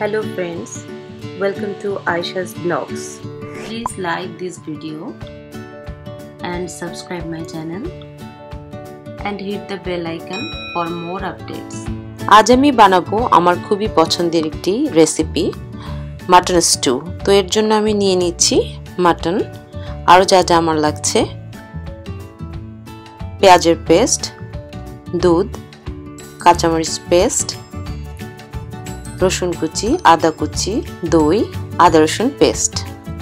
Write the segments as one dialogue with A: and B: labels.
A: Hello friends, welcome to Aisha's Blogs. Please like this video and subscribe my channel and hit the bell icon for more updates. আজ আমি বানাবো আমার খুবই পছন্দের একটি recipe mutton stew. তো এর জন্য আমি নিয়ে নিচ্ছি মাটন, আরো যা যা আমার লাগছে পেঁয়াজের পেস্ট, দুধ, কাঁচামরিচ পেস্ট, রসুন কুচি, আদা কুচি, দই, আদা রসুন পেস্ট।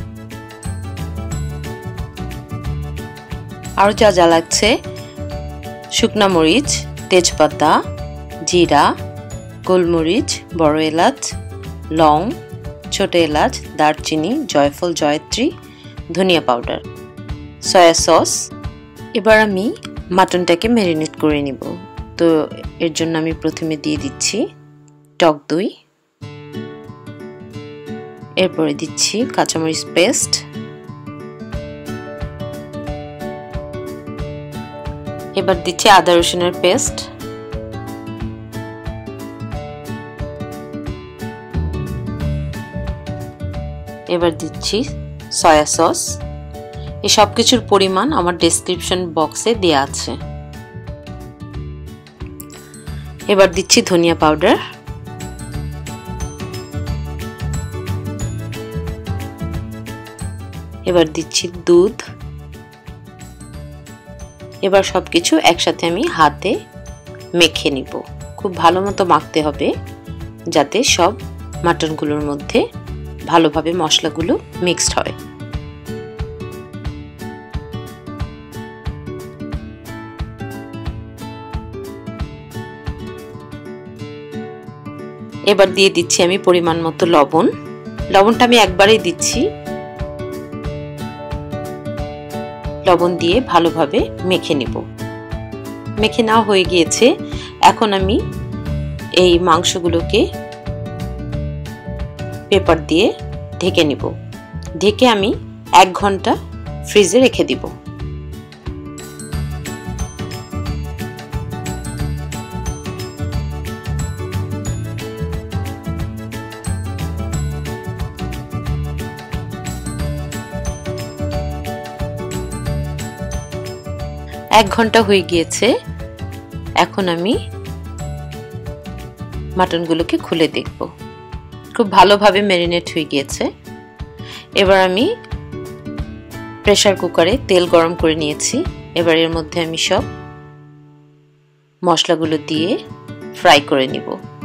A: আরো যা যা লাগছে শুকনা মরিচ, তেজপাতা, জিরা, গোলমরিচ, বড় এলাচ, লং, ছোট এলাচ, দারচিনি, জয়ফল, জয়ত্রী, ধনিয়া পাউডার, সয়া সস। এবার আমি মাটনটাকে ম্যারিনেট করে নিব। তো এর জন্য আমি প্রথমে দিয়ে দিচ্ছি টক দই, এরপরে দিচ্ছি কাঁচামরিচ পেস্ট, এবার দিচ্ছি আদা রসুনের পেস্ট, এবার দিচ্ছি সয়া সস। এই সব কিছুর পরিমাণ আমার ডেসক্রিপশন বক্সে দেয়া আছে। এবার দিচ্ছি ধনিয়া পাউডার, এবার দিচ্ছি দুধ। এবার সবকিছু একসাথে আমি হাতে মেখে নিব। খুব ভালো মতো মাখতে হবে যাতে সব মাটনগুলোর মধ্যে ভালোভাবে মশলাগুলো মিক্সড হয়। এবার দিয়ে দিচ্ছি আমি পরিমাণ মতো লবণ। লবণটা আমি একবারেই দিচ্ছি। লবণ দিয়ে ভালোভাবে মেখে নিব। মেখে নেওয়া হয়ে গিয়েছে। এখন আমি এই মাংসগুলোকে পেপার দিয়ে ঢেকে নিব। ঢেকে আমি 1 ঘন্টা ফ্রিজে রেখে দিব। এক ঘন্টা হয়ে গিয়েছে। এখন আমি মাটনগুলোকে খুলে দেখব। খুব ভালোভাবে ম্যারিনেট হয়ে গিয়েছে। এবার আমি প্রেসার কুকারে তেল গরম করে নিয়েছি। এবার এর মধ্যে আমি সব মশলাগুলো দিয়ে ফ্রাই করে নিব।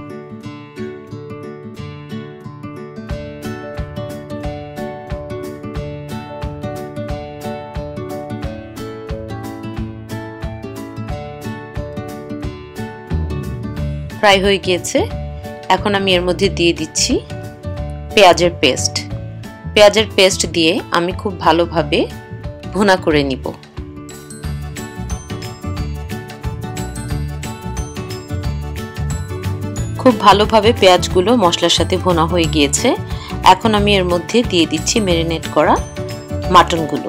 A: ফ্রাই হয়ে গিয়েছে। এখন আমি এর মধ্যে দিয়ে দিচ্ছি পেঁয়াজের পেস্ট। পেঁয়াজের পেস্ট দিয়ে আমি খুব ভালোভাবে ভুনা করে নিব। খুব ভালোভাবে পেঁয়াজগুলো মশলার সাথে ভুনা হয়ে গিয়েছে। এখন আমি এর মধ্যে দিয়ে দিচ্ছি ম্যারিনেট করা মাটনগুলো।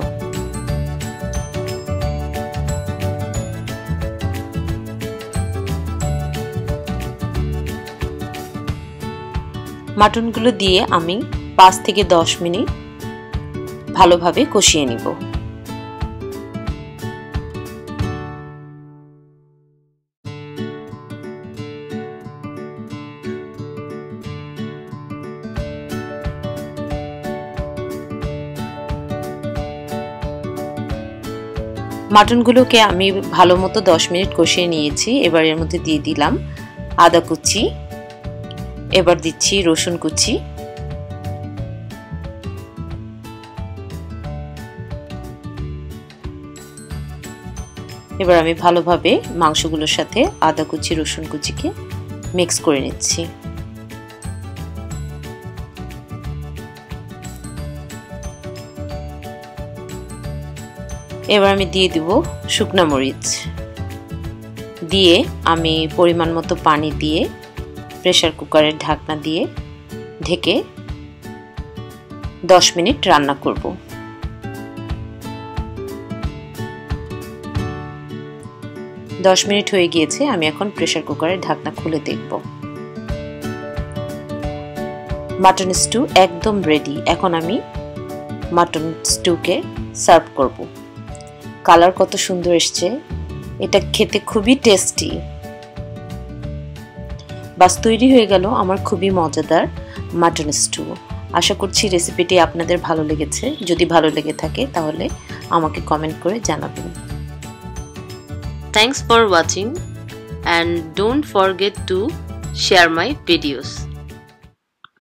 A: মাটনগুলো দিয়ে আমি 5 থেকে 10 মিনিট ভালোভাবে কষিয়ে নিব। মাটনগুলোকে আমি ভালো মতো 10 মিনিট কষিয়ে নিয়েছি। এবার এর মধ্যে দিয়ে দিলাম আদা কুচি, এবার দিচ্ছি রসুন কুচি, এবার আমি ভালোভাবে মাংসগুলোর সাথে আদা কুচি, রসুন কুচিকে মিক্স করে নিচ্ছি। এবার আমি দিয়ে দিব শুকনা মরিচ। দিয়ে আমি পরিমাণ মতো পানি দিয়ে প্রেসার কুকারের ঢাকনা দিয়ে ঢেকে 10 মিনিট রান্না করব। 10 মিনিট হয়ে গিয়েছে। আমি এখন প্রেসার কুকারের ঢাকনা খুলে দেখব। মাটন স্টু একদম রেডি। এখন আমি মাটন স্টুকে সার্ভ করব। কালার কত সুন্দর এসছে, এটা খেতে খুবই টেস্টি। বাস তৈরি হয়ে গেল আমার খুবই মজাদার মাটন স্টু। আশা করছি রেসিপিটি আপনাদের ভালো লেগেছে। যদি ভালো লেগে থাকে তাহলে আমাকে কমেন্ট করে জানাবেন। Thanks for watching and don't forget to share my videos.